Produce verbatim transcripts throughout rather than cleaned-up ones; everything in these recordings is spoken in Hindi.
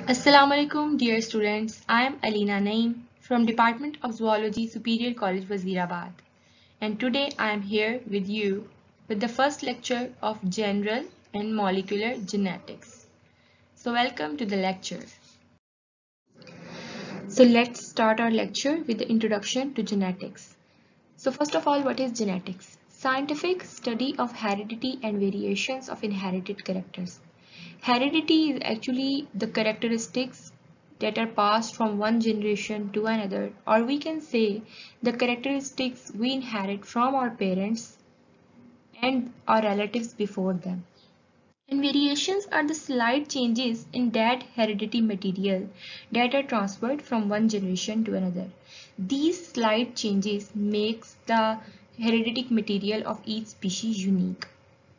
Assalamu alaikum, dear students. I am Alina Naeem from Department of Zoology, Superior College, Wazirabad. And today I am here with you with the first lecture of General and Molecular Genetics. So welcome to the lecture. So let's start our lecture with the introduction to genetics. So first of all, what is genetics? Scientific study of heredity and variations of inherited characters. Heredity is actually the characteristics that are passed from one generation to another, or we can say the characteristics we inherit from our parents and our relatives before them. And variations are the slight changes in that heredity material that are transferred from one generation to another. These slight changes makes the hereditary material of each species unique.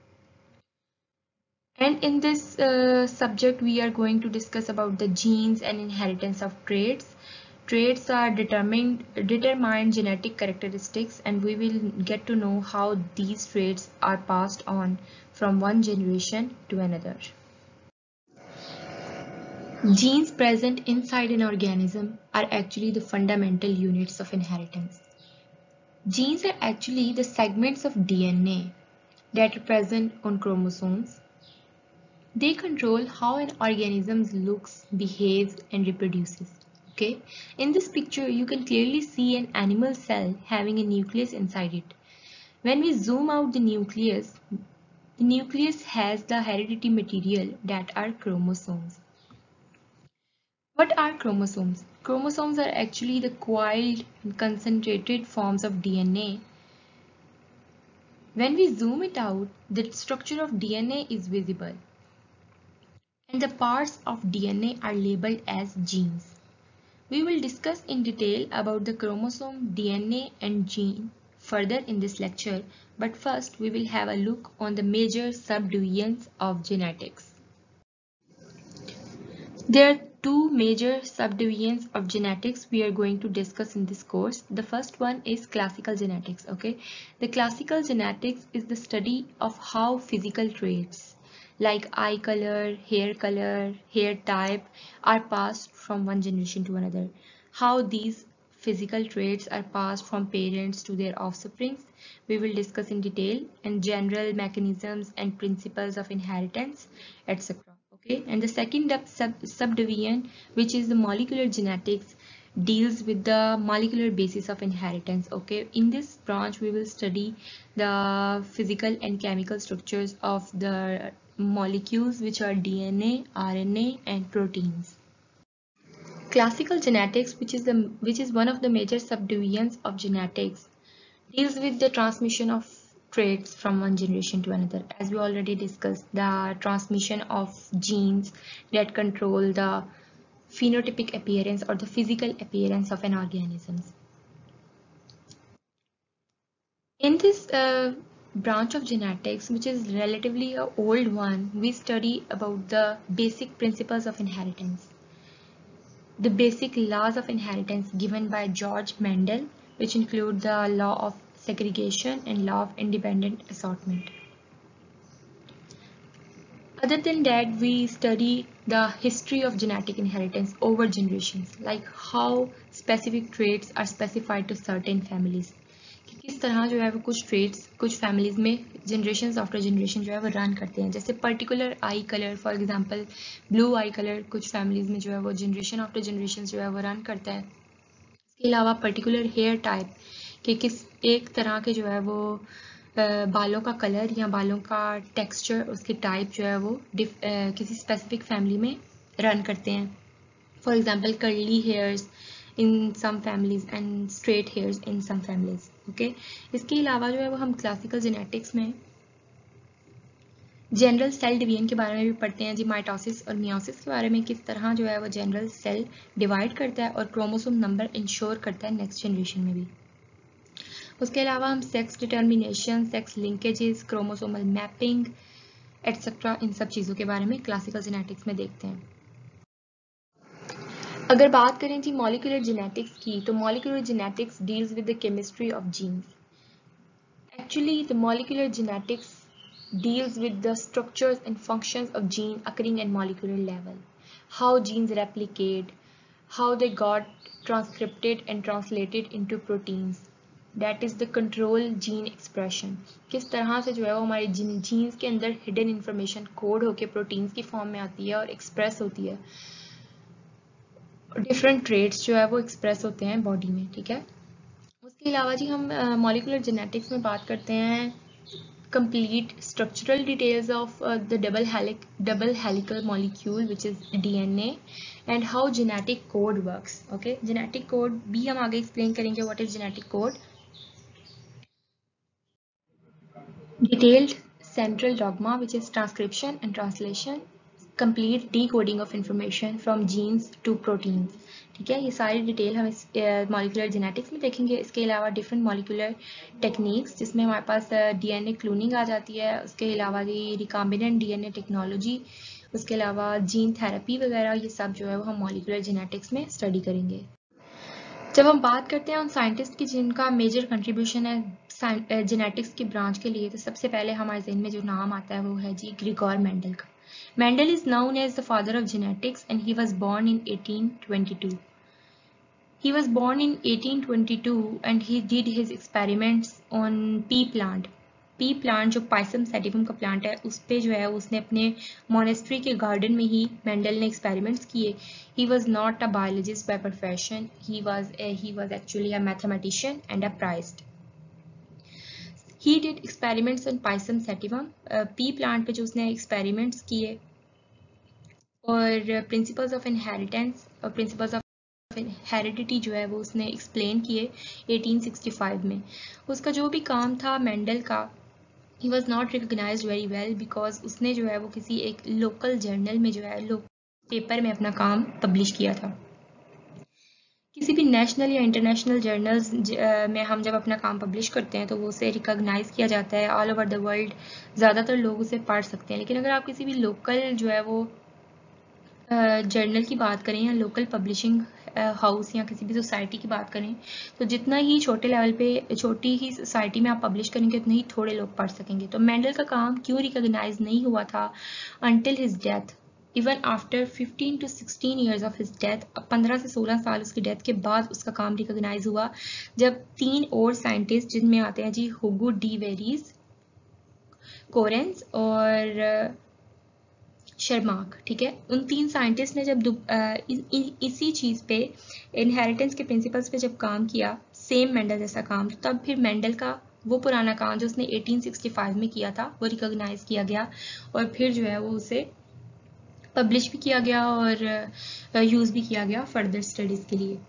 And in this uh, subject, we are going to discuss about the genes and inheritance of traits. Traits are determined, determined genetic characteristics, and we will get to know how these traits are passed on from one generation to another. Genes present inside an organism are actually the fundamental units of inheritance. Genes are actually the segments of D N A that are present on chromosomes. They control how an organism looks, behaves, and reproduces. Okay, in this picture, you can clearly see an animal cell having a nucleus inside it. When we zoom out the nucleus, the nucleus has the hereditary material that are chromosomes. What are chromosomes? Chromosomes are actually the coiled and concentrated forms of D N A. When we zoom it out, the structure of D N A is visible, and the parts of D N A are labeled as genes. We will discuss in detail about the chromosome, D N A, and gene further in this lecture, but first we will have a look on the major subdivisions of genetics. There are two major subdivisions of genetics we are going to discuss in this course. The first one is classical genetics. Okay, the classical genetics is the study of how physical traits like eye color, hair color, hair type are passed from one generation to another. How these physical traits are passed from parents to their offspring, we will discuss in detail, and general mechanisms and principles of inheritance, et cetera. Okay, and the second sub subdivision, which is the molecular genetics, deals with the molecular basis of inheritance. Okay, in this branch we will study the physical and chemical structures of the molecules, which are D N A, R N A, and proteins. Classical genetics, which is the which is one of the major subdivisions of genetics, deals with the transmission of traits from one generation to another. As we already discussed, the transmission of genes that control the phenotypic appearance or the physical appearance of an organism. In this uh, branch of genetics, which is relatively an old one, we study about the basic principles of inheritance. The basic laws of inheritance given by George Mendel, which include the law of segregation and law of independent assortment. Other than that, we study the history of genetic inheritance over generations, like how specific traits are specified to certain families. कि किस तरह जो है वो कुछ traits कुछ families में generations after generation जो है वो run करते हैं. जैसे particular eye color, for example, blue eye color कुछ families में जो है वो generation after generation जो है वो run करता है. इसके अलावा particular hair type कि किस एक तरह के जो है वो बालों का कलर या बालों का टेक्सचर, उसके टाइप जो है वो किसी स्पेसिफिक फैमिली में रन करते हैं. For example curly hairs in some families and straight hairs in some families. Okay, इसके अलावा जो है वो हम क्लासिकल जेनेटिक्स में जनरल सेल डिवीजन के बारे में भी पढ़ते हैं जी. माइटोसिस और मियोसिस के बारे में, किस तरह जो है वो जनरल सेल डिवाइड करता है और क्रोमोसोम नंबर इंश्योर करता है नेक्स्ट जनरेशन में भी. उसके अलावा हम sex determination, sex linkages, chromosomal mapping etcetera, इन सब चीज़ों के बारे में क्लासिकल जेनेटिक्स में देखते हैं. अगर बात करें जी मॉलिक्यूलर जेनेटिक्स की, तो molecular genetics deals with the chemistry of genes. Actually the molecular genetics deals with the structures and functions of gene occurring at molecular level. how genes replicate, how they got transcripted and translated into proteins. That is the control gene expression. किस तरह से जो है वो हमारे जीन्स के अंदर हिडन इंफॉर्मेशन कोड होके प्रोटीन्स की फॉर्म में आती है और एक्सप्रेस होती है, डिफरेंट ट्रेट्स जो है वो एक्सप्रेस होते हैं बॉडी में, ठीक है। उसके अलावा जी हम मॉलिकुलर जेनेटिक्स में बात करते हैं complete structural details of uh, the double helic double helical molecule which is D N A and how genetic code works. Okay, genetic code भी हम आगे explain करेंगे what is genetic code. Detailed central dogma which is transcription and translation, complete decoding of information from genes to proteins. ठीक है, ये सारी डिटेल हम इस मॉलिकुलर जेनेटिक्स में देखेंगे। इसके अलावा डिफरेंट मॉलिकुलर टेक्निक्स जिसमें हमारे पास डीएनए क्लोनिंग आ जाती है, उसके अलावा ये रिकॉम्बिनेंट डीएनए टेक्नोलॉजी, उसके अलावा जीन थेरेपी वगैरह, ये सब जो है वो हम मॉलिकुलर जेनेटिक्स में स्टडी करेंगे। जब हम बात करते हैं उन साइंटिस्ट की जिनका मेजर कंट्रीब्यूशन है जेनेटिक्स की ब्रांच के लिए, तो सबसे पहले हमारे ज़हन में जो नाम आता है वो है जी ग्रिगोर मेंडल का। Mendel is known as the father of genetics and he was born in eighteen twenty-two. He was born in eighteen twenty-two and he did his experiments on pea plant. Pea plant जो Pisum sativum का प्लांट है उस पे जो है उसने अपने मोनेस्ट्री के गार्डन में ही मेंडल ने एक्सपेरिमेंट्स किए। He was not a biologist by profession. He was a, he was actually a mathematician and a priest. He did experiments on Pisum sativum. Pea plant पे जो उसने एक्सपेरिमेंट्स किए और प्रिंसिपल्स ऑफ इनहेरिटेंस और प्रिंसिपल्स ऑफ हेरिडिटी जो है वो उसने एक्सप्लेन किए eighteen sixty-five में। उसका जो भी काम था मेंडल का, he was not recognised very well because उसने जो है वो किसी एक लोकल जर्नल में जो है लोकल पेपर में अपना काम पब्लिश किया था। किसी भी नेशनल या इंटरनेशनल जर्नल्स में हम जब अपना काम पब्लिश करते हैं तो वो उसे रिकॉग्नाइज किया जाता है ऑल ओवर द वर्ल्ड, ज़्यादातर लोग उसे पढ़ सकते हैं। लेकिन अगर आप किसी भी लोकल जो है वो जर्नल uh, की बात करें या लोकल पब्लिशिंग हाउस या किसी भी सोसाइटी की बात करें, तो जितना ही छोटे लेवल पे छोटी ही सोसाइटी में आप पब्लिश करेंगे उतने ही थोड़े लोग पढ़ सकेंगे। तो मेंडल का काम क्यों रिकॉग्नाइज नहीं हुआ था until his death, even after fifteen to sixteen years of his death, अब पंद्रह से सोलह साल उसकी डेथ के बाद उसका काम रिकॉग्नाइज हुआ, जब तीन और साइंटिस्ट जिनमें आते हैं जी हुगो डी वेरीज, कोरेंस और शर्माक, ठीक है, उन तीन साइंटिस्ट ने जब आ, इ, इ, इसी चीज़ पे इनहेरिटेंस के प्रिंसिपल्स पे जब काम किया, सेम मेंडल जैसा काम, तब फिर मेंडल का वो पुराना काम जो उसने eighteen sixty-five में किया था वो रिकॉग्नाइज किया गया और फिर जो है वो उसे पब्लिश भी किया गया और यूज़ भी किया गया फर्दर स्टडीज़ के लिए।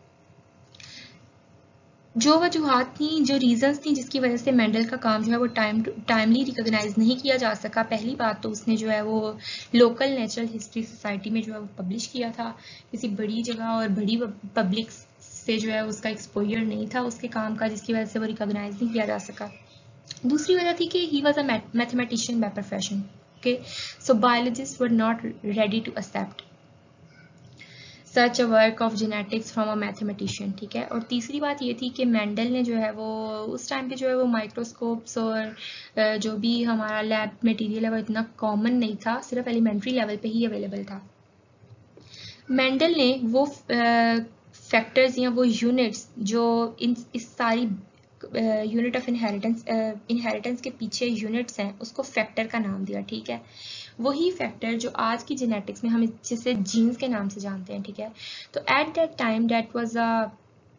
जो वजूहात थी, जो रीजंस थी जिसकी वजह से मेंडल का काम जो है वो टाइम टाइमली रिकॉग्नाइज नहीं किया जा सका, पहली बात तो उसने जो है वो लोकल नेचुरल हिस्ट्री सोसाइटी में जो है वो पब्लिश किया था किसी बड़ी जगह और बड़ी पब्लिक से जो है उसका एक्सपोजर नहीं था उसके काम का, जिसकी वजह से वो रिकॉग्नाइज नहीं किया जा सका। दूसरी वजह थी कि he was a mathematician by profession, okay, so biologists were not ready to accept such a work of genetics from a mathematician, ठीक है। और तीसरी बात ये थी कि मेंडल ने जो है वो उस टाइम पे जो है वो माइक्रोस्कोप्स और जो भी हमारा लैब मटेरियल है वो इतना कॉमन नहीं था, सिर्फ एलिमेंट्री लेवल पे ही अवेलेबल था। मेंडल ने वो फैक्टर्स या वो यूनिट्स जो इन इस सारी यूनिट ऑफ इनहेरिटेंस इनहेरिटेंस के पीछे यूनिट्स हैं उसको फैक्टर का नाम दिया, ठीक है। वही फैक्टर जो आज की जेनेटिक्स में हम जिसे जीन्स के नाम से जानते हैं, ठीक है। तो at that time that was a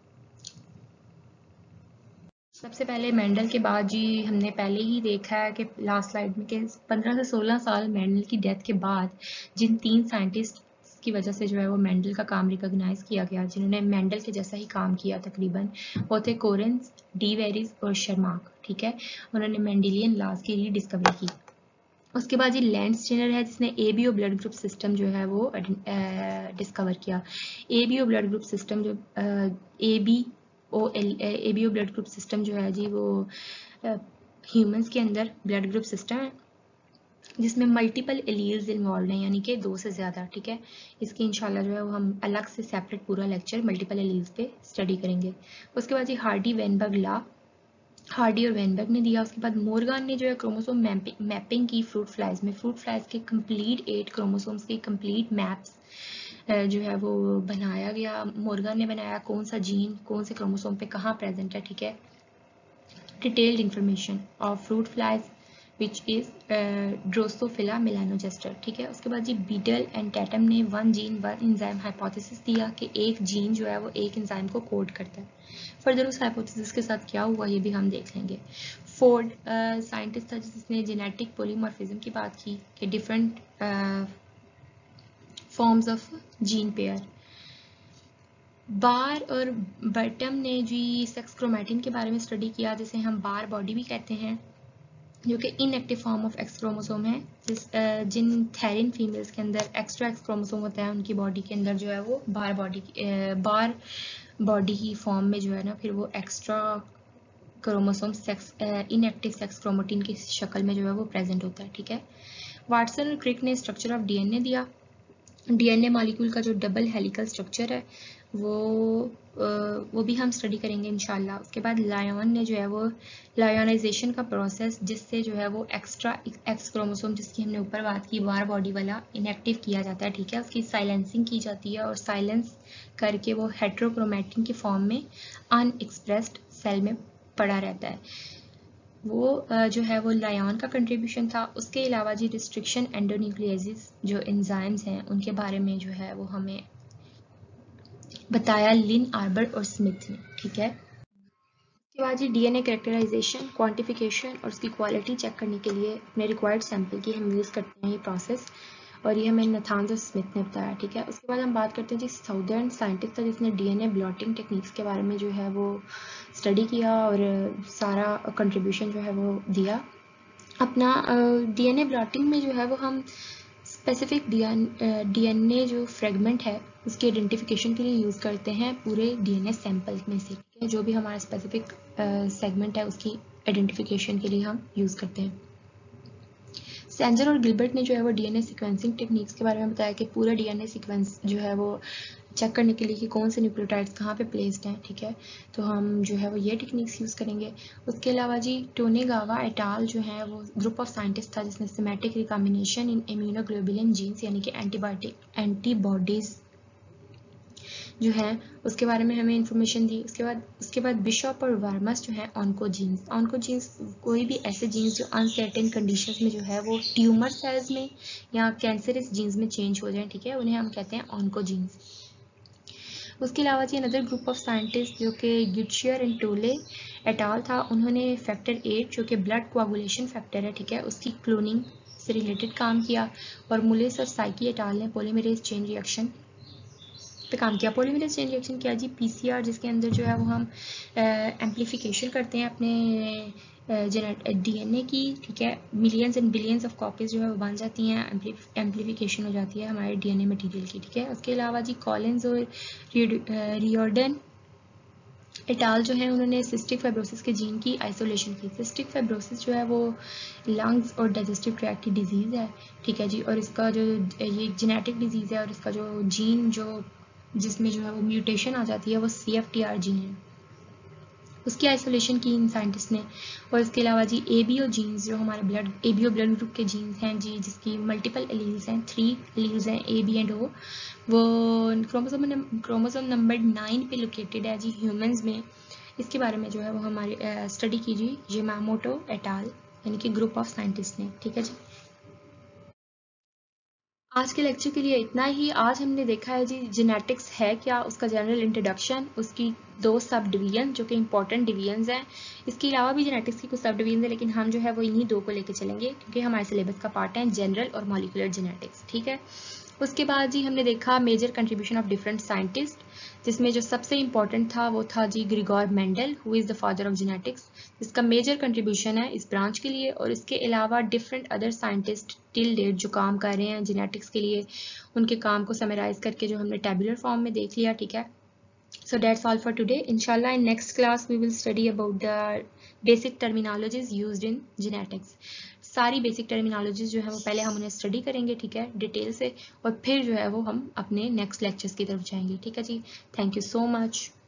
सबसे पहले मेंडल के बाद जी हमने पहले ही देखा है कि लास्ट स्लाइड में कि पंद्रह से सोलह साल मेंडल की डेथ के बाद जिन तीन साइंटिस्ट की वजह से जो है वो मेंडल का काम रिकॉग्नाइज किया गया, जिन्होंने मेंडल के जैसा ही काम किया तकरीबन, वो थे कोरेंस, डी वेरीज और शर्माक, ठीक है। उन्होंने मेंडेलियन लॉज की रीडिस्कवरी की। उसके बाद ये लैंस स्टेनर है जिसने एबीओ ब्लड ग्रुप सिस्टम जो है वो डिस्कवर किया। एबीओ ब्लड ग्रुप सिस्टम जो A B O L ABO blood group system जो है जी वो ह्यूमंस के अंदर ब्लड ग्रुप सिस्टम है जिसमें मल्टीपल एलील्स इन्वॉल्व हैं, यानी कि दो से ज़्यादा, ठीक है। इसकी इंशाल्लाह जो है वो हम अलग से सेपरेट पूरा लेक्चर मल्टीपल एलील्स पे स्टडी करेंगे। उसके बाद ये हार्डी वेनबर्ग लॉ हार्डी और वेनबर्ग ने दिया। उसके बाद मोर्गान ने जो है क्रोमोसोम मैपिंग की फ्रूट फ्लाइज में, फ्रूट फ्लाइज के कंप्लीट एट क्रोमोसोम्स के कंप्लीट मैप्स जो है वो बनाया गया, मोर्गन ने बनाया, कौन सा जीन कौन से क्रोमोसोम पे कहाँ प्रेजेंट है, ठीक है। Detailed information of fruit flies which is Drosophila melanogaster, ठीक है। उसके बाद जी बीटल एंड टैटम ने one gene one enzyme hypothesis दिया कि एक जीन जो है वो एक एंजाइम को कोड करता है। फर्दर उस हाइपोथेसिस के साथ क्या हुआ ये भी हम देख लेंगे। फोर्ड साइंटिस्ट था जिसने जेनेटिक पॉलीमॉर्फिज्म की बात की कि different forms of gene pair. Barr और बर्टम ने जी सेक्स क्रोमैटिन के बारे में स्टडी किया, जिसे हम बार बॉडी भी कहते हैं, जो कि inactive form of X chromosome है। जिस जिन थेरिन फीमेल्स के अंदर एक्स्ट्रा एक्स क्रोमोसोम होता है, उनकी बॉडी के अंदर जो है वो बार बॉडी बार बॉडी की फॉर्म में जो है ना फिर वो extra chromosome sex inactive sex chromatin की शक्ल में जो है वो प्रेजेंट होता है, ठीक है। वाटसन और क्रिक ने स्ट्रक्चर ऑफ डीएनए दिया। डीएनए मॉलिक्यूल का जो डबल हेलिकल स्ट्रक्चर है वो वो भी हम स्टडी करेंगे इंशाल्लाह। उसके बाद लायन ने जो है वो लायोनाइजेशन का प्रोसेस, जिससे जो है वो एक्स्ट्रा एक्स क्रोमोसोम जिसकी हमने ऊपर बात की बार बॉडी वाला इनएक्टिव किया जाता है, ठीक है। उसकी साइलेंसिंग की जाती है और साइलेंस करके वो हेट्रोक्रोमैटिन की फॉर्म में अनएक्सप्रेस्ड सेल में पड़ा रहता है। वो जो है वो लायन का कंट्रीब्यूशन था। उसके अलावा जी रिस्ट्रिक्शन एंडोन्यूक्लियासिस जो एंजाइम्स हैं उनके बारे में जो है वो हमें बताया लिन आर्बर और स्मिथ ने, ठीक है। उसके बाद जी डीएनए कैरेक्टराइजेशन, क्वांटिफिकेशन और उसकी क्वालिटी चेक करने के लिए अपने रिक्वायर्ड सैंपल की हम यूज़ करते हैं ये प्रोसेस, और ये हमें नथान्स और स्मिथ ने बताया, ठीक है। उसके बाद हम बात करते हैं जी साउदर्न साइंटिस्ट था जिसने डीएनए ब्लॉटिंग टेक्निक्स के बारे में जो है वो स्टडी किया और सारा कंट्रीब्यूशन जो है वो दिया अपना। डीएनए ब्लॉटिंग में जो है वो हम स्पेसिफिक डीएनए जो फ्रेगमेंट है उसकी आइडेंटिफिकेशन के लिए यूज़ करते हैं पूरे डीएनए सैंपल में से, ठीक है। जो भी हमारा स्पेसिफिक सेगमेंट है उसकी आइडेंटिफिकेशन के लिए हम यूज़ करते हैं। सेंजर और गिलबर्ट ने जो है वो डीएनए सीक्वेंसिंग टेक्निक्स के बारे में बताया कि पूरा डीएनए सीक्वेंस जो है वो चेक करने के लिए कि कौन से न्यूक्लियोटाइड्स कहाँ पे प्लेस्ड हैं, ठीक है। तो हम जो है वो ये टेक्निक्स यूज़ करेंगे। उसके अलावा जी टोनेगावा एटाल जो है वो ग्रुप ऑफ साइंटिस्ट था जिसने somatic recombination in immunoglobulin genes यानी कि एंटीबायोटिक एंटीबॉडीज जो है उसके बारे में हमें इंफॉर्मेशन दी। उसके बाद उसके बाद बिशॉप और वर्मस जो है ऑन्कोजीन्स ऑन्कोजीन्स कोई भी ऐसे जीन्स जो अनसर्टेन कंडीशंस में जो है वो ट्यूमर सेल्स में या कैंसरस जीन्स में चेंज हो जाए, ठीक है, उन्हें हम कहते हैं ऑन्कोजीन्स। उसके अलावा जी अनदर ग्रुप ऑफ साइंटिस्ट जो कि गुडशियर एंड टोले एटाल था, उन्होंने फैक्टर एट जो कि ब्लड कोआगुलेशन फैक्टर है, ठीक है, उसकी क्लोनिंग से रिलेटेड काम किया। और मुलिस और साइकी एटाल ने पॉलीमरेज चेन रिएक्शन पे काम किया। पॉलीमरेज चेन रिएक्शन क्या जी, पीसीआर जिसके अंदर जो है वो हम एम्प्लीफिकेशन करते हैं अपने जेनेट डीएनए की, ठीक है। Millions and billions of copies जो है वो बन जाती हैं, एम्प्लीफिकेशन हो जाती है हमारे डीएनए मटेरियल की, ठीक है। उसके अलावा जी कॉलिन्स और रियोर्डन एटाल जो है उन्होंने सिस्टिक फाइब्रोसिस के जीन की आइसोलेशन की। सिस्टिक फाइब्रोसिस जो है वो लंग्स और डाइजेस्टिव ट्रैक्ट की डिजीज़ है, ठीक है जी। और इसका जो ये जेनेटिक डिजीज़ है और इसका जो जीन जो जिसमें जो है वो म्यूटेशन आ जाती है वो C F T R gene है, उसकी आइसोलेशन की इन साइंटिस्ट ने। और इसके अलावा जी एबीओ जीन्स जो हमारे ब्लड एबीओ ब्लड ग्रुप के जीन्स हैं जी, जिसकी मल्टीपल एलील्स हैं, थ्री एलील्स हैं ए बी एंड ओ, वो क्रोमोसोम क्रोमोसोम नंबर नाइन पे लोकेटेड है जी ह्यूमंस में। इसके बारे में जो है वो हमारे स्टडी की जी यमामोटो एटाल यानी कि ग्रुप ऑफ साइंटिस्ट ने, ठीक है जी। आज के लेक्चर के लिए इतना ही। आज हमने देखा है जी जेनेटिक्स है क्या, उसका जनरल इंट्रोडक्शन, उसकी दो सब डिवीजन जो कि इंपॉर्टेंट डिवीजन्स हैं। इसके अलावा भी जेनेटिक्स की कुछ सब डिवीजन है, लेकिन हम जो है वो इन्हीं दो को लेके चलेंगे क्योंकि हमारे सिलेबस का पार्ट है जनरल और मॉलिक्यूलर जेनेटिक्स, ठीक है। उसके बाद जी हमने देखा major contribution of different scientist, जिसमें जो सबसे इंपॉर्टेंट था वो था जी Gregor Mendel, who is the father of genetics, जिसका मेजर कंट्रीब्यूशन है इस ब्रांच के लिए। और इसके अलावा different other scientist till date जो काम कर रहे हैं जेनेटिक्स के लिए, उनके काम को समराइज करके जो हमने टेबुलर फॉर्म में देख लिया, ठीक है। So that's all for today. Inshallah, in next class we will study about the basic terminologies used in genetics. सारी बेसिक टर्मिनोलॉजीज जो है वो पहले हम उन्हें स्टडी करेंगे, ठीक है, डिटेल से, और फिर जो है वो हम अपने नेक्स्ट लेक्चर्स की तरफ जाएंगे, ठीक है जी। Thank you so much.